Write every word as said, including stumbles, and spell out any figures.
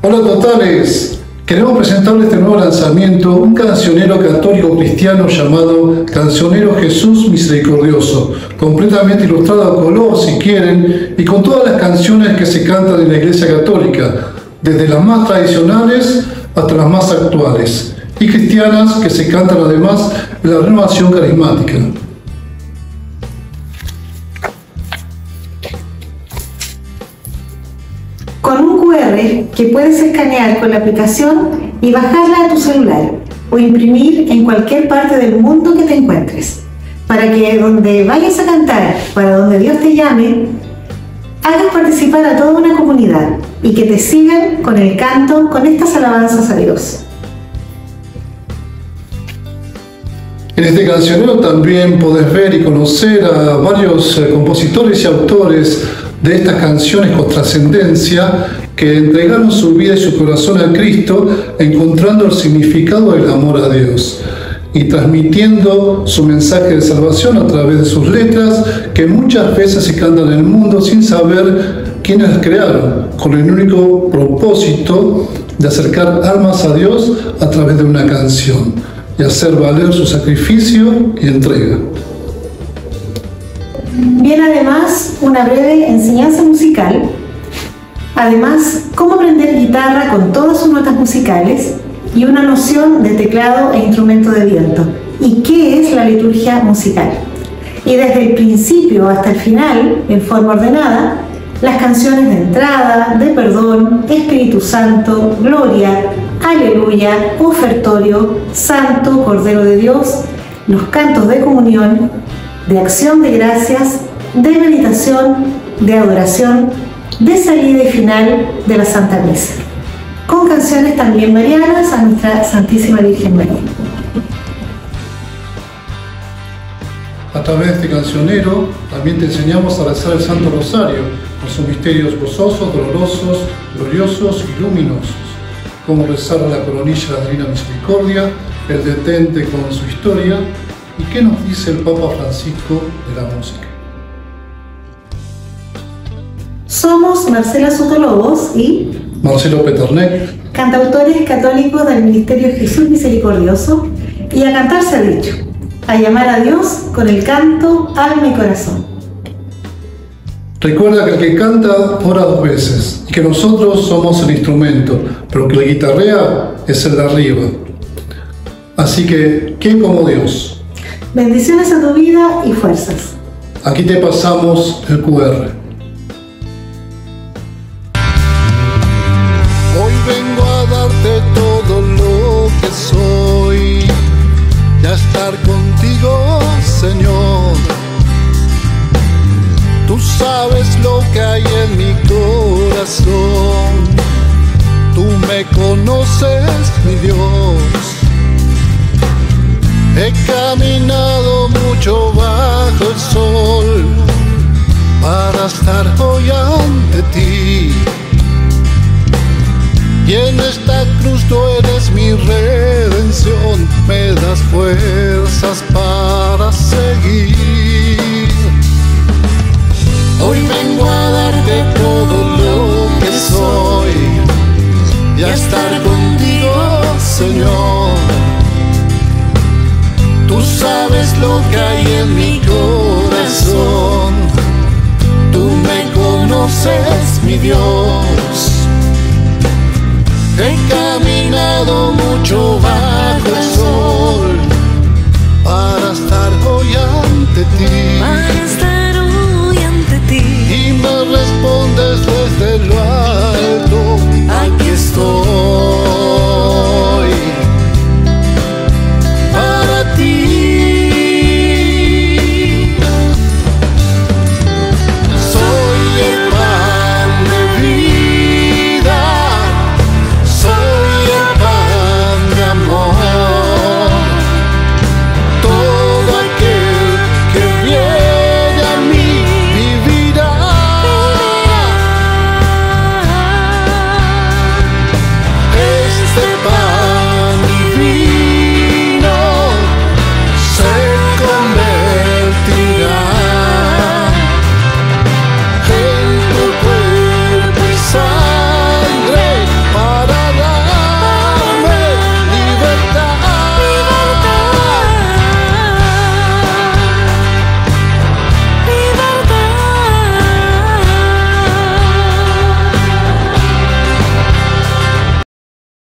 Hola totales, queremos presentarles este nuevo lanzamiento, un cancionero católico cristiano llamado Cancionero Jesús Misericordioso, completamente ilustrado a color si quieren y con todas las canciones que se cantan en la Iglesia Católica, desde las más tradicionales hasta las más actuales, y cristianas que se cantan además en la renovación carismática. Con un cu erre que puedes escanear con la aplicación y bajarla a tu celular o imprimir en cualquier parte del mundo que te encuentres, para que donde vayas a cantar, para donde Dios te llame, hagas participar a toda una comunidad y que te sigan con el canto, con estas alabanzas a Dios. En este cancionero también podés ver y conocer a varios compositores y autores de estas canciones con trascendencia que entregaron su vida y su corazón a Cristo, encontrando el significado del amor a Dios y transmitiendo su mensaje de salvación a través de sus letras, que muchas veces se cantan en el mundo sin saber quiénes las crearon, con el único propósito de acercar almas a Dios a través de una canción y hacer valer su sacrificio y entrega. Viene además una breve enseñanza musical, además cómo aprender guitarra con todas sus notas musicales y una noción de teclado e instrumento de viento y qué es la liturgia musical. Y desde el principio hasta el final, en forma ordenada, las canciones de entrada, de perdón, Espíritu Santo, Gloria, Aleluya, Ofertorio, Santo, Cordero de Dios, los cantos de comunión, de acción de gracias, de meditación, de adoración, de salida y final de la Santa Misa, con canciones también marianas a nuestra Santísima Virgen María. A través de este cancionero también te enseñamos a rezar el Santo Rosario, con sus misterios gozosos, dolorosos, gloriosos y luminosos, como rezar la coronilla de la Divina Misericordia, el detente con su historia, y qué nos dice el Papa Francisco de la música. Somos Marcela Sotolobos y Marcelo Peternek, cantautores católicos del Ministerio Jesús Misericordioso, y a cantar se ha dicho, a llamar a Dios con el canto, alma y corazón. Recuerda que el que canta ora dos veces y que nosotros somos el instrumento, pero que el guitarrea es el de arriba. Así que, ¿quién como Dios? Bendiciones a tu vida y fuerzas. Aquí te pasamos el cu erre. Hoy vengo a darte todo lo que soy y a estar contigo, Señor. Tú sabes lo que hay en mi corazón, tú me conoces, mi Dios. He caminado mucho bajo el sol para estar hoy ante ti, y en esta cruz tú eres mi redención, me das fuerzas para seguir. Hoy vengo a darte todo lo que soy y a estar contigo, Señor. Tú sabes lo que hay en mi corazón, tú me conoces, mi Dios. He caminado mucho más